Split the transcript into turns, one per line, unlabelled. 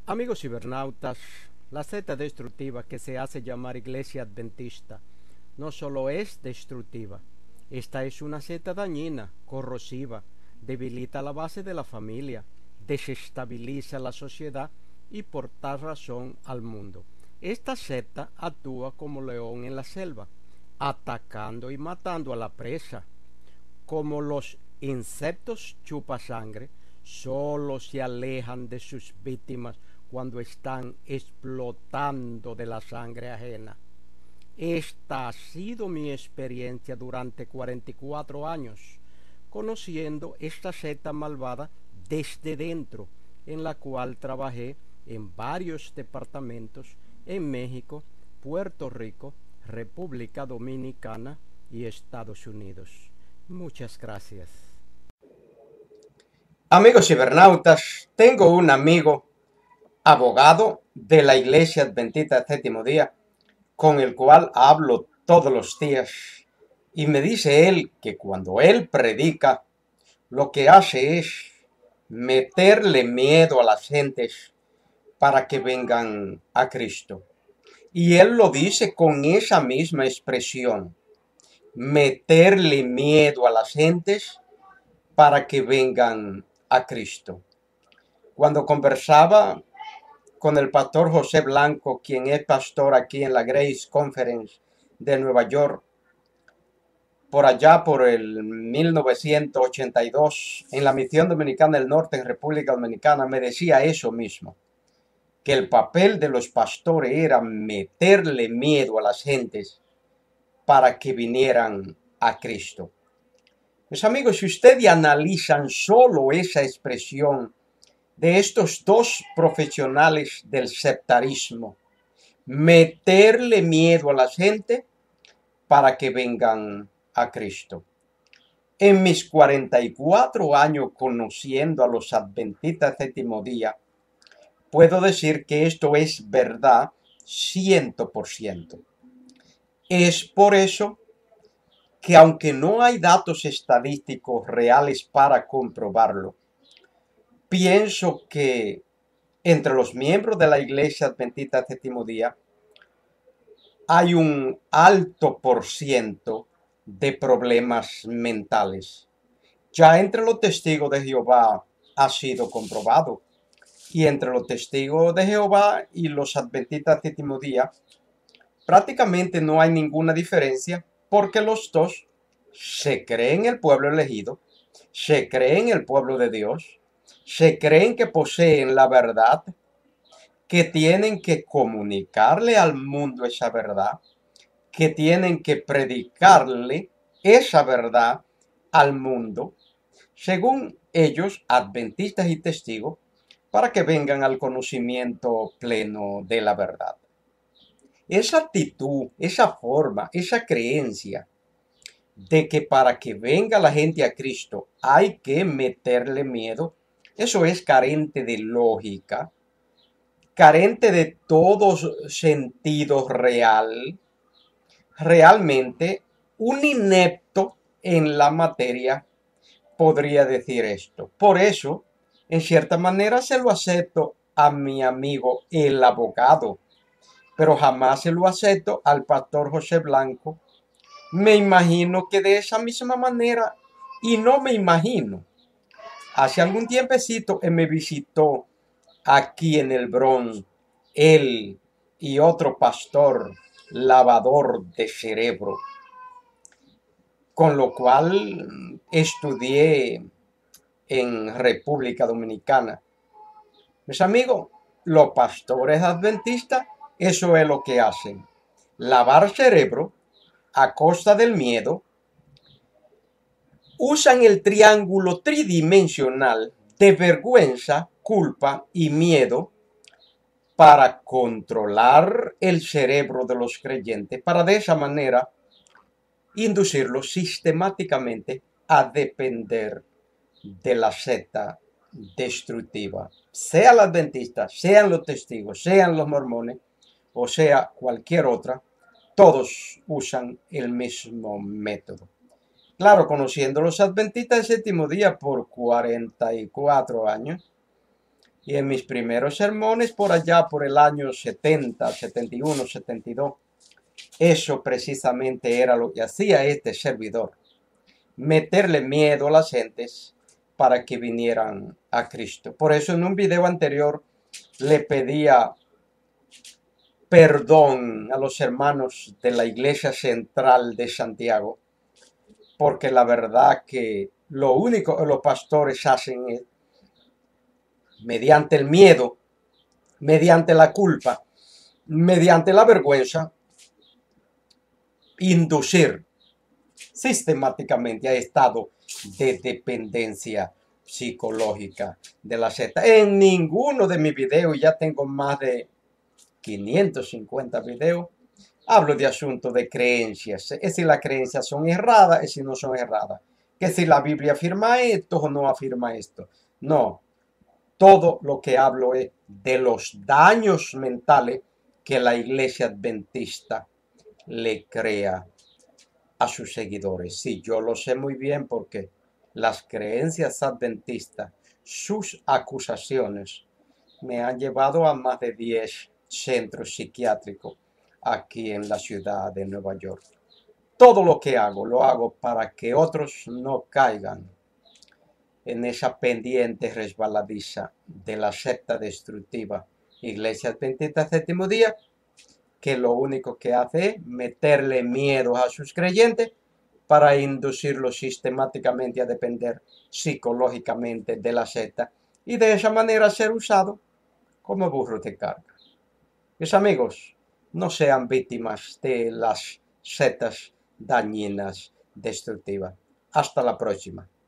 Amigos cibernautas, la secta destructiva que se hace llamar Iglesia Adventista no solo es destructiva, esta es una secta dañina, corrosiva, debilita la base de la familia, desestabiliza la sociedad y por tal razón al mundo. Esta secta actúa como león en la selva, atacando y matando a la presa. Como los insectos chupasangre, solo se alejan de sus víctimas cuando están explotando de la sangre ajena. Esta ha sido mi experiencia durante 44 años, conociendo esta secta malvada desde dentro, en la cual trabajé en varios departamentos en México, Puerto Rico, República Dominicana y Estados Unidos. Muchas gracias.
Amigos cibernautas, tengo un amigo, abogado de la Iglesia Adventista del Séptimo Día, con el cual hablo todos los días. Y me dice él que cuando él predica, lo que hace es meterle miedo a las gentes para que vengan a Cristo. Y él lo dice con esa misma expresión, meterle miedo a las gentes para que vengan a Cristo. Cuando conversaba con el pastor José Blanco, quien es pastor aquí en la Grace Conference de Nueva York, por allá por el 1982, en la Misión Dominicana del Norte, en República Dominicana, me decía eso mismo, que el papel de los pastores era meterle miedo a las gentes para que vinieran a Cristo. Mis amigos, si ustedes analizan solo esa expresión de estos dos profesionales del sectarismo, meterle miedo a la gente para que vengan a Cristo. En mis 44 años conociendo a los adventistas del séptimo día, puedo decir que esto es verdad 100%. Es por eso que aunque no hay datos estadísticos reales para comprobarlo, pienso que entre los miembros de la Iglesia Adventista del Séptimo Día hay un alto por ciento de problemas mentales. Ya entre los testigos de Jehová ha sido comprobado. Y entre los testigos de Jehová y los adventistas del séptimo día prácticamente no hay ninguna diferencia, porque los dos se creen el pueblo elegido, se creen el pueblo de Dios, se creen que poseen la verdad, que tienen que comunicarle al mundo esa verdad, que tienen que predicarle esa verdad al mundo, según ellos, adventistas y testigos, para que vengan al conocimiento pleno de la verdad. Esa actitud, esa forma, esa creencia de que para que venga la gente a Cristo hay que meterle miedo, eso es carente de lógica, carente de todo sentido real. Realmente, un inepto en la materia podría decir esto. Por eso, en cierta manera se lo acepto a mi amigo el abogado, pero jamás se lo acepto al pastor José Blanco. Me imagino que de esa misma manera, y no me imagino, hace algún tiempecito él me visitó aquí en el Bronx, él y otro pastor lavador de cerebro, con lo cual estudié en República Dominicana. Mis amigos, los pastores adventistas, eso es lo que hacen. Lavar cerebro a costa del miedo. Usan el triángulo tridimensional de vergüenza, culpa y miedo para controlar el cerebro de los creyentes, para de esa manera inducirlos sistemáticamente a depender de la secta destructiva, sea la adventista, sean los testigos, sean los mormones, o sea cualquier otra, todos usan el mismo método. Claro, conociendo los adventistas del séptimo día por 44 años, Y en mis primeros sermones, por allá por el año 70, 71, 72, eso precisamente era lo que hacía este servidor. Meterle miedo a las gentes para que vinieran a Cristo. Por eso en un video anterior le pedía perdón a los hermanos de la Iglesia Central de Santiago, porque la verdad que lo único que los pastores hacen es, mediante el miedo, mediante la culpa, mediante la vergüenza, inducir sistemáticamente a estado de dependencia psicológica de la secta. En ninguno de mis videos, ya tengo más de 550 videos, hablo de asuntos de creencias. Es si las creencias son erradas, es si no son erradas. Que si la Biblia afirma esto o no afirma esto. No. Todo lo que hablo es de los daños mentales que la iglesia adventista le crea a sus seguidores. Sí, yo lo sé muy bien porque las creencias adventistas, sus acusaciones, me han llevado a más de 10 centros psiquiátricos aquí en la ciudad de Nueva York. Todo lo que hago, lo hago para que otros no caigan en esa pendiente resbaladiza de la secta destructiva Iglesia Adventista Séptimo Día, que lo único que hace es meterle miedo a sus creyentes para inducirlos sistemáticamente a depender psicológicamente de la secta y de esa manera ser usado como burro de carga. Mis amigos, no sean víctimas de las sectas dañinas destructivas. Hasta la próxima.